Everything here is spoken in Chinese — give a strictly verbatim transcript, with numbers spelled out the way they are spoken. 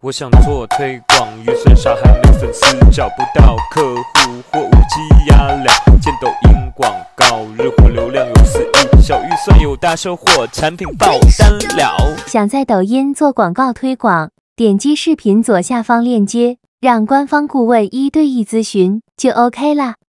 我想做推广，预算少还没粉丝，找不到客户或无鸡压两，见抖音广告，日活流量有四亿，小预算有大收获，产品爆单了。 想在抖音做广告推广，点击视频左下方链接，让官方顾问一对一咨询就 OK 啦。